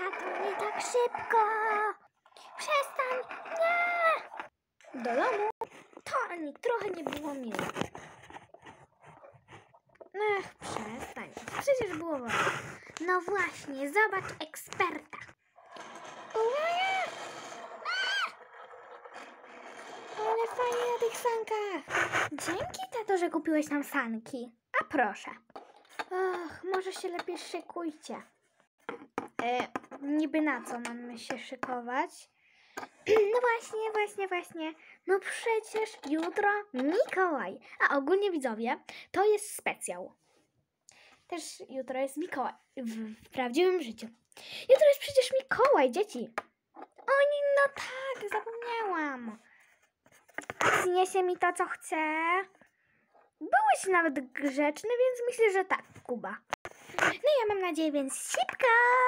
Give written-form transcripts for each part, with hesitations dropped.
Tato, nie tak szybko! Przestań! Nie! Do domu? To ani trochę nie było miłe. Ech, przestań. Przecież było ładnie. No właśnie, zobacz eksperta. Uwaga! Ale fajnie na tych sankach. Dzięki, tato, że kupiłeś nam sanki. A proszę. Och, może się lepiej szykujcie. Niby na co mamy się szykować? No właśnie. No przecież jutro Mikołaj. A ogólnie widzowie, to jest specjał. Też jutro jest Mikołaj w prawdziwym życiu. Jutro jest przecież Mikołaj, dzieci. No tak, zapomniałam. Zniesie mi to, co chcę. Byłeś nawet grzeczny, więc myślę, że tak, Kuba. No ja mam nadzieję, więc szybko!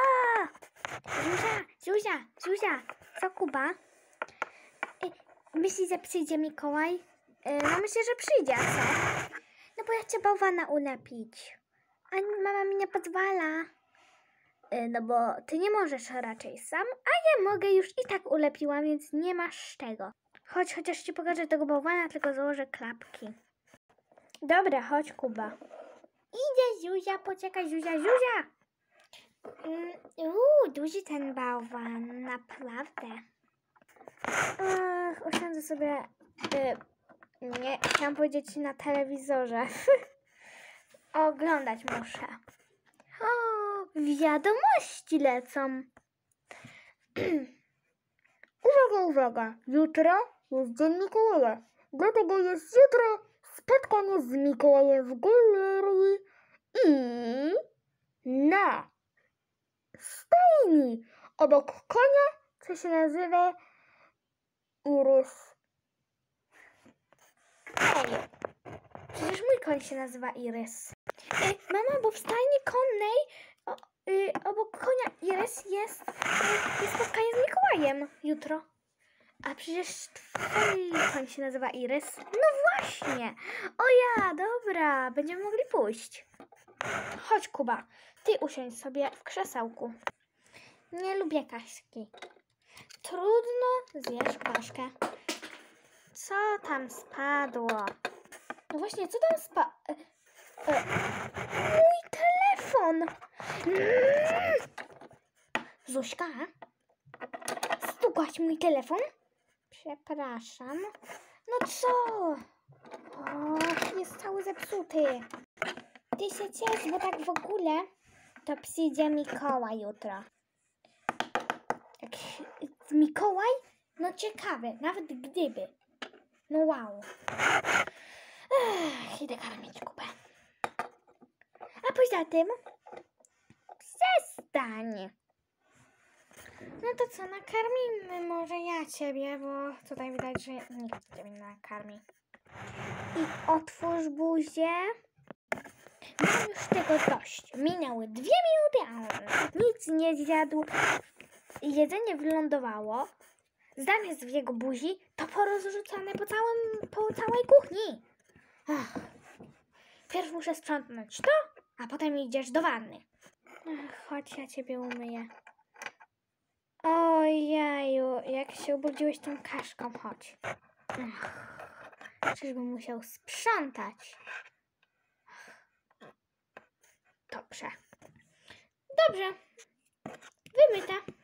Zuzia, co Kuba? Myślisz, że przyjdzie Mikołaj? No myślę, że przyjdzie, a co? No bo ja chcę bałwana ulepić. A mama mi nie pozwala. No bo ty nie możesz raczej sam, a ja mogę już i tak ulepiłam, więc nie masz czego. Chodź, chociaż ci pokażę tego bałwana, tylko założę klapki. Dobra, chodź Kuba. Idzie Zuzia, poczekaj Zuzia. Duży ten bałwan, naprawdę. Usiądę sobie, nie, chciałam powiedzieć na telewizorze. Oglądać muszę. O, wiadomości lecą. Uwaga, jutro jest Dzień Mikołaja. Dlatego jest jutro spotkanie z Mikołajem w galerii i na stajni obok konia, co się nazywa Irys. Ej, przecież mój koń się nazywa Irys. Mama, bo w stajni konnej obok konia Irys jest spotkanie z Mikołajem jutro. A przecież twój koń się nazywa Irys. No właśnie. O ja, dobra, będziemy mogli pójść. Chodź Kuba, ty usiądź sobie w krzesełku. Nie lubię kaszki. Trudno, zjesz kaszkę. Co tam spadło? No właśnie, co tam spadło? Mój telefon! Zuśka? Stukłaś mój telefon? Przepraszam. No co? O, jest cały zepsuty. Ty się ciesz, bo tak w ogóle to przyjdzie Mikołaj jutro. Mikołaj? No ciekawe, nawet gdyby. No wow. Idę karmić Kubę. A poza tym przestań. No to co, nakarmimy może ja ciebie, bo tutaj widać, że nikt ciebie nie nakarmi. I otwórz buzię. Mam już tego dość. Minęły 2 minuty, a on nic nie zjadł. Jedzenie wylądowało. Zamiast w jego buzi to porozrzucane po całej kuchni. Pierw muszę sprzątnąć to, a potem idziesz do wanny. Chodź, ja ciebie umyję. Ojeju, jak się obudziłeś tą kaszką, chodź. Czyżbym musiał sprzątać? Dobrze. Wymyta.